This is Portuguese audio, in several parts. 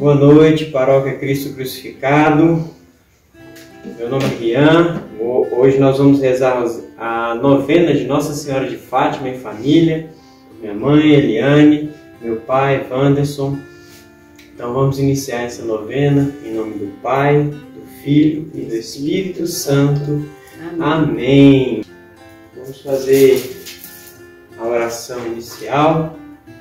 Boa noite, Paróquia Cristo Crucificado. Meu nome é Rian. Hoje nós vamos rezar a novena de Nossa Senhora de Fátima em família. Minha mãe, Eliane, meu pai, Wanderson. Então vamos iniciar essa novena em nome do Pai, do Filho e do Espírito Santo. Amém. Vamos fazer a oração inicial.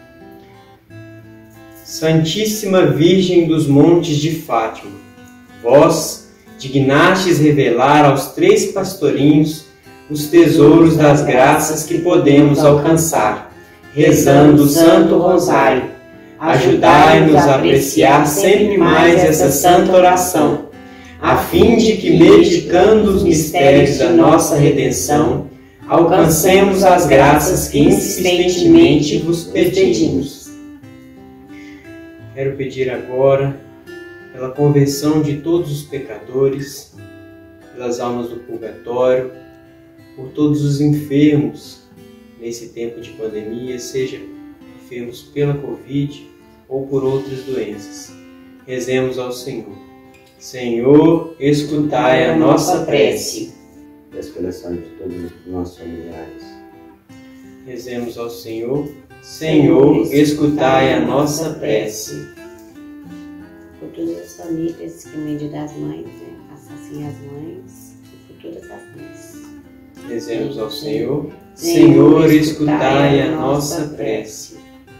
Santíssima Virgem dos Montes de Fátima, vós dignastes revelar aos 3 pastorinhos os tesouros das graças que podemos alcançar, rezando o Santo Rosário. Ajudai-nos a apreciar sempre mais essa santa oração, a fim de que, meditando os mistérios da nossa redenção, alcancemos as graças que insistentemente vos pedimos. Quero pedir agora pela conversão de todos os pecadores, pelas almas do purgatório, por todos os enfermos nesse tempo de pandemia, seja enfermos pela Covid ou por outras doenças. Rezemos ao Senhor. Senhor, escutai a nossa prece. Peço pela saúde de todos os nossos familiares. Rezemos ao Senhor. Senhor, escutai a nossa prece. Por todas as famílias que mãe das mães, faça assim as mães e por todas as mães. Rezemos ao Senhor. Senhor, escutai a nossa prece.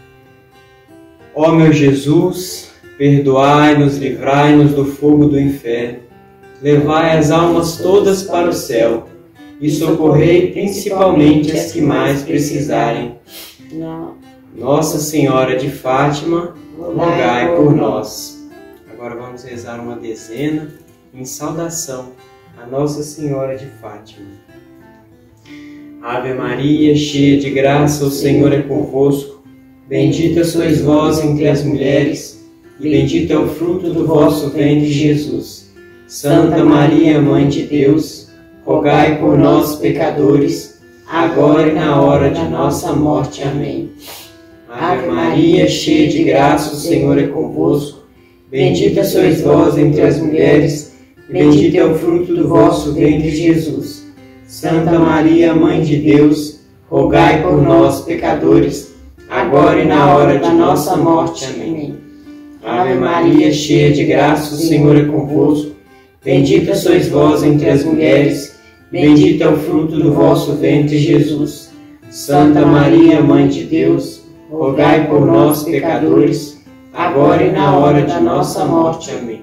Ó meu Jesus, perdoai-nos, livrai-nos do fogo do inferno, levai as almas todas para o céu e socorrei principalmente as que mais precisarem. Nossa Senhora de Fátima, rogai por nós. Agora vamos rezar uma dezena em saudação a Nossa Senhora de Fátima. Ave Maria, cheia de graça, o Senhor é convosco. Bendita sois vós entre as mulheres, e bendito é o fruto do vosso ventre, Jesus. Santa Maria, Mãe de Deus, rogai por nós, pecadores, agora e na hora de nossa morte. Amém. Ave Maria, cheia de graça, o Senhor é convosco. Bendita sois vós entre as mulheres, e bendito é o fruto do vosso ventre, Jesus. Santa Maria, Mãe de Deus, rogai por nós, pecadores, agora e na hora de nossa morte. Amém. Ave Maria, cheia de graça, o Senhor é convosco. Bendita sois vós entre as mulheres, bendito é o fruto do vosso ventre, Jesus. Santa Maria, Mãe de Deus, rogai por nós, pecadores, agora e na hora de nossa morte. Amém.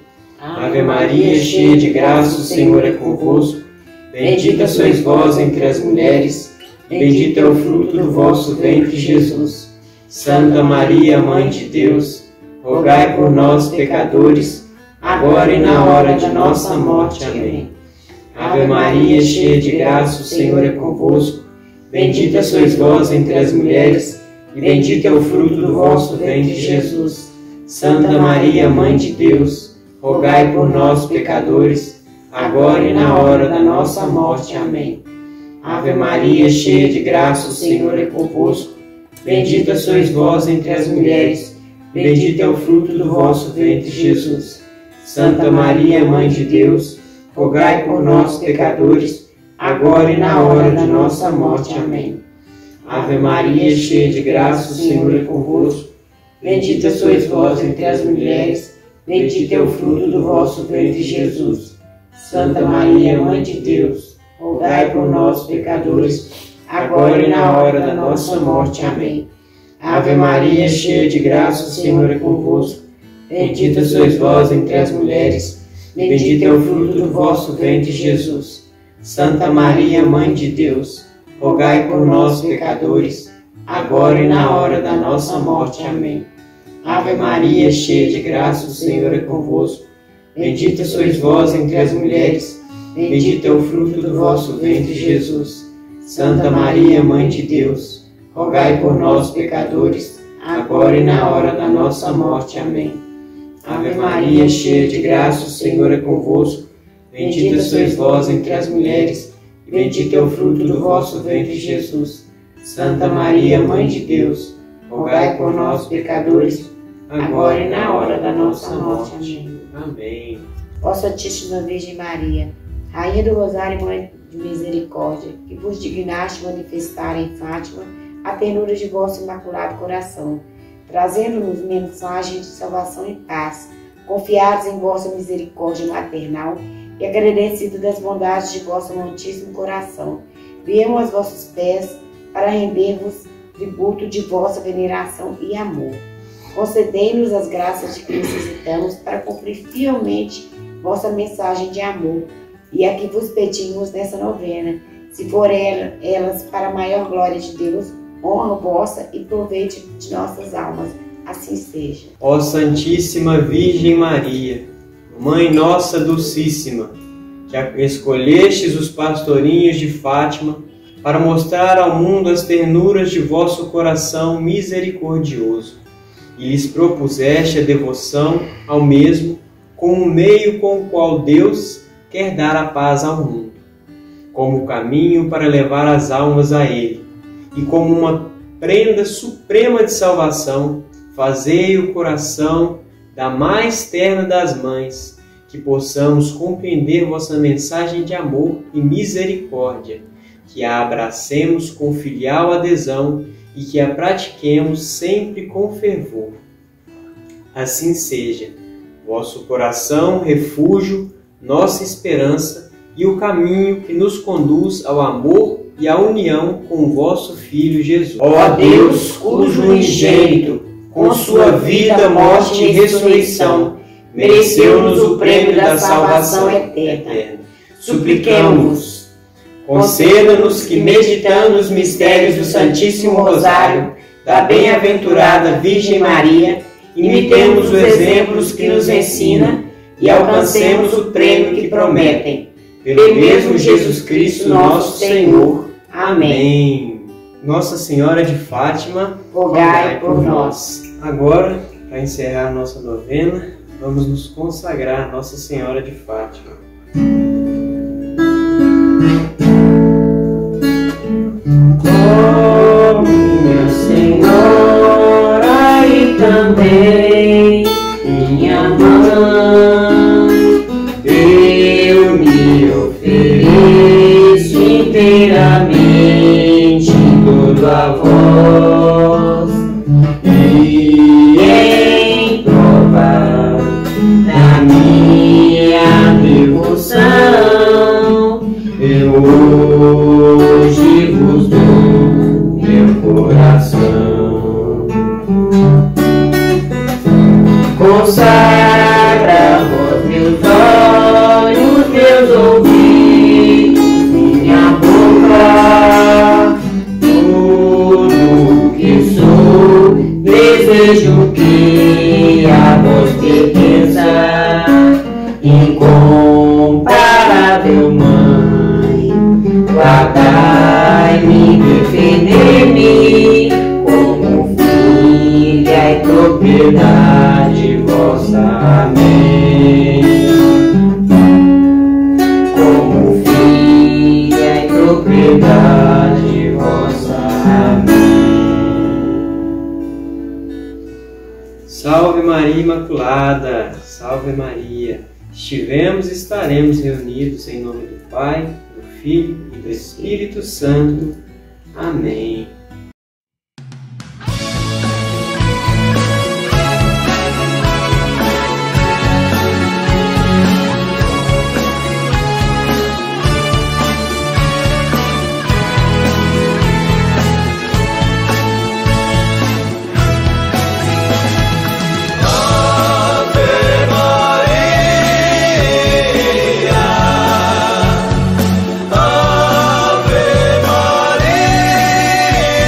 Ave Maria, cheia de graça, o Senhor é convosco. Bendita sois vós entre as mulheres, bendito é o fruto do vosso ventre, Jesus. Santa Maria, Mãe de Deus, rogai por nós, pecadores, agora e na hora de nossa morte. Amém. Ave Maria, cheia de graça, o Senhor é convosco. Bendita sois vós entre as mulheres, e bendito é o fruto do vosso ventre, Jesus. Santa Maria, Mãe de Deus, rogai por nós, pecadores, agora e na hora da nossa morte. Amém. Ave Maria, cheia de graça, o Senhor é convosco. Bendita sois vós entre as mulheres, bendito é o fruto do vosso ventre, Jesus. Santa Maria, Mãe de Deus, rogai por nós, pecadores, agora e na hora de nossa morte. Amém. Ave Maria, cheia de graça, o Senhor é convosco. Bendita sois vós entre as mulheres, bendito é o fruto do vosso ventre, Jesus. Santa Maria, Mãe de Deus, rogai por nós, pecadores, agora e na hora da nossa morte. Amém. Ave Maria, cheia de graça, o Senhor é convosco. Bendita sois vós entre as mulheres, bendito é o fruto do vosso ventre, Jesus. Santa Maria, Mãe de Deus, rogai por nós, pecadores, agora e na hora da nossa morte. Amém. Ave Maria, cheia de graça, o Senhor é convosco. Bendita sois vós entre as mulheres, bendito é o fruto do vosso ventre, Jesus. Santa Maria, Mãe de Deus, rogai por nós, pecadores, agora e na hora da nossa morte. Amém. Ave Maria, cheia de graça, o Senhor é convosco. Bendita sois vós entre as mulheres, e bendito é o fruto do vosso ventre, Jesus. Santa Maria, Mãe de Deus, rogai por nós, pecadores, agora e na hora da nossa morte. Amém. Amém. Ó Santíssima Virgem Maria, Rainha do Rosário e Mãe de Misericórdia, que vos dignaste manifestar em Fátima a ternura de vosso imaculado coração, trazendo-nos mensagem de salvação e paz, confiados em vossa misericórdia maternal e agradecidos das bondades de vosso amantíssimo coração, viemos aos vossos pés para render-vos tributo de vossa veneração e amor. Concedei-nos as graças de que necessitamos para cumprir fielmente vossa mensagem de amor e a que vos pedimos nessa novena, se for elas para a maior glória de Deus, honra vossa e proveito de nossas almas. Assim seja. Ó Santíssima Virgem Maria, Mãe nossa Dulcíssima, que escolhestes os pastorinhos de Fátima para mostrar ao mundo as ternuras de vosso coração misericordioso, e lhes propuseste a devoção ao mesmo como meio com o qual Deus quer dar a paz ao mundo, como caminho para levar as almas a Ele, e como uma prenda suprema de salvação, fazei o coração da mais terna das mães, que possamos compreender vossa mensagem de amor e misericórdia, que a abracemos com filial adesão e que a pratiquemos sempre com fervor. Assim seja, vosso coração, refúgio, nossa esperança e o caminho que nos conduz ao amor e à união com o vosso Filho Jesus. Ó Deus, cujo unigênito, com sua vida, morte e ressurreição, mereceu-nos o prêmio da salvação eterna. Supliquemo-vos. Conceda-nos que, meditando os mistérios do Santíssimo Rosário, da bem-aventurada Virgem Maria, imitemos os exemplos que nos ensina e alcancemos o prêmio que prometem. Pelo mesmo Jesus Cristo, nosso Senhor. Amém. Nossa Senhora de Fátima, rogai por nós. Agora, para encerrar a nossa novena, vamos nos consagrar a Nossa Senhora de Fátima. Oh, minha Senhora e também minha mãe, eu me ofereço inteiramente todo a vós, e em prova da minha devoção, eu hoje vos dou meu coração. Consagra vós meus olhos, meus ouvidos, minha boca, tudo que sou, desejo que a vós pertença, incomparável Mãe, guardai-me, defendei-me, como filha e propriedade vossa. Amém. Como filha e propriedade vossa. Amém. Salve Maria Imaculada, salve Maria. Estivemos e estaremos reunidos em nome do Pai, do Filho e do Espírito Santo. Amém. Ave Maria.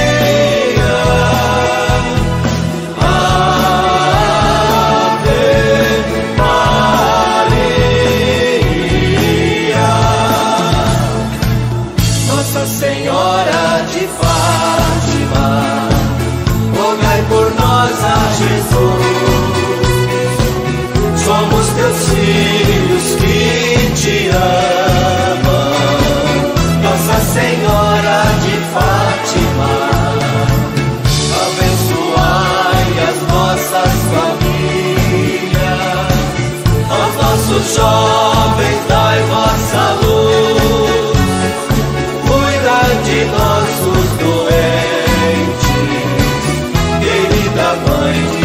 nossos jovens, dai vossa luz. Cuidai de nossos doentes, querida Mãe de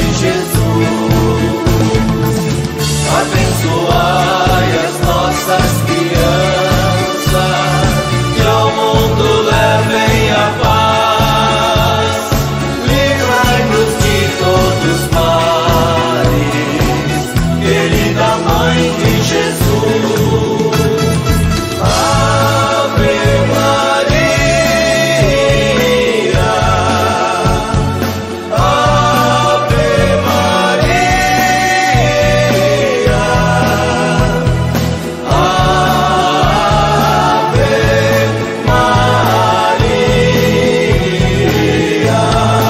Jesus. Abençoai as nossas crianças, que ao mundo levem a paz. Livrai-nos de todos os males, querida Mãe de Jesus. Ave Maria, Ave Maria, Ave Maria.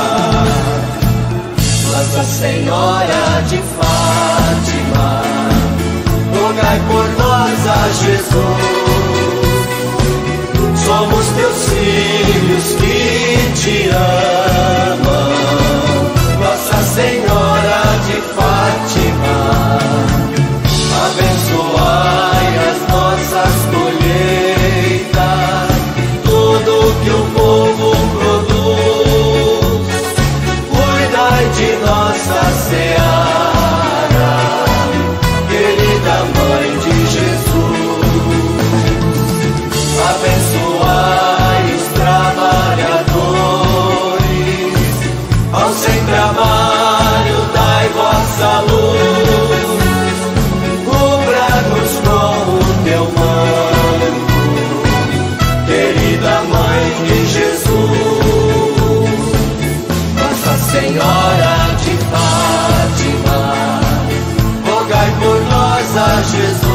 Nossa Senhora de Fátima, rogai por nós a Jesus. Somos teus filhos que te amam. Nossa Senhora de Fátima, abençoai as nossas colheitas, tudo que o povo produz. Cuidai de nossa seara, querida Mãe de Jesus. Abençoai os trabalhadores, ao sem trabalho dai vossa luz. Cubra-nos com o teu manto, querida Mãe de Jesus. Nossa Senhora de Fátima, rogai por nós a Jesus.